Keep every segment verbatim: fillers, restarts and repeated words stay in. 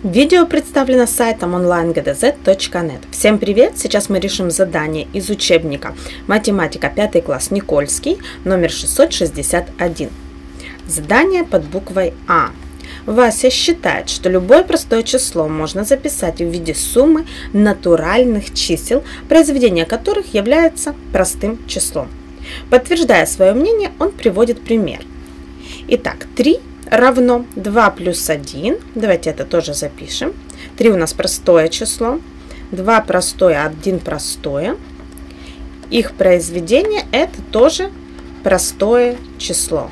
Видео представлено сайтом онлайн джи ди зет точка нет. Всем привет! Сейчас мы решим задание из учебника «Математика пятый класс Никольский», номер шестьсот шестьдесят один. Задание под буквой А. Вася считает, что любое простое число можно записать в виде суммы натуральных чисел, произведение которых является простым числом. Подтверждая свое мнение, он приводит пример. Итак, три равно два плюс один. Давайте это тоже запишем. три у нас простое число, два простое, один простое. Их произведение это тоже простое число.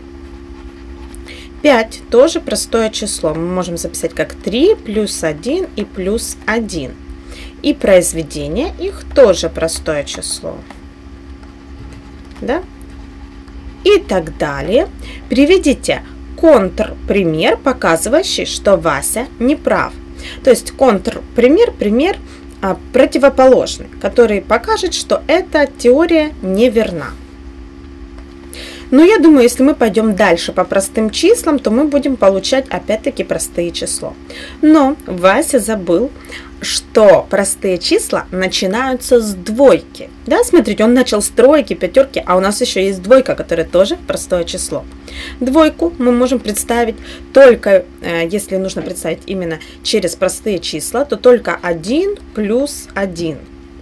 пять тоже простое число. Мы можем записать как три плюс один и плюс один. И произведение их тоже простое число. Да? И так далее. Приведите контрпример, показывающий, что Вася не прав. То есть контрпример, пример а, противоположный, который покажет, что эта теория неверна. Но я думаю, если мы пойдем дальше по простым числам, то мы будем получать опять-таки простые числа. Но Вася забыл, что простые числа начинаются с двойки. Да, смотрите, он начал с тройки, пятерки, а у нас еще есть двойка, которая тоже простое число. Двойку мы можем представить только, если нужно представить именно через простые числа, то только один плюс один.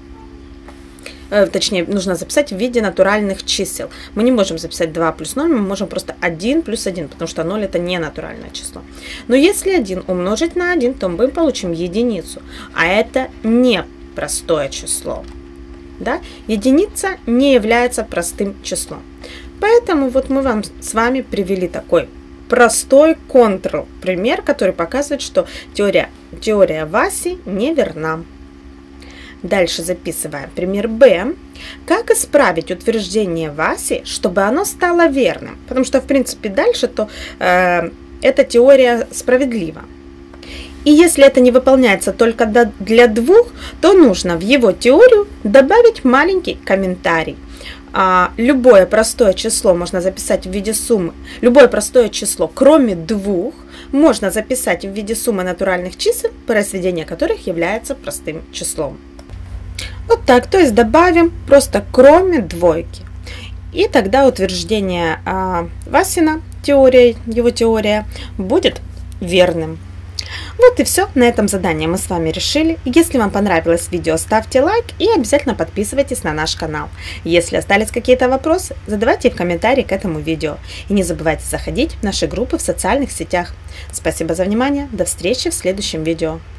Точнее, нужно записать в виде натуральных чисел. Мы не можем записать два плюс ноль, мы можем просто один плюс один, потому что ноль это не натуральное число. Но если один умножить на один, то мы получим единицу, а это не простое число. Да? Единица не является простым числом. Поэтому вот мы вам с вами привели такой простой контрпример, который показывает, что теория, теория Васи неверна. Дальше записываем пример Б. Как исправить утверждение Васи, чтобы оно стало верным? Потому что, в принципе, дальше то э, эта теория справедлива. И если это не выполняется только для двух, то нужно в его теорию добавить маленький комментарий. А, любое простое число можно записать в виде суммы. Любое простое число, кроме двух, можно записать в виде суммы натуральных чисел, произведение которых является простым числом. Вот так, то есть добавим просто кроме двойки. И тогда утверждение а, Васина, теория, его теория, будет верным. Вот и все. На этом задание мы с вами решили. Если вам понравилось видео, ставьте лайк и обязательно подписывайтесь на наш канал. Если остались какие-то вопросы, задавайте их в комментарии к этому видео. И не забывайте заходить в наши группы в социальных сетях. Спасибо за внимание. До встречи в следующем видео.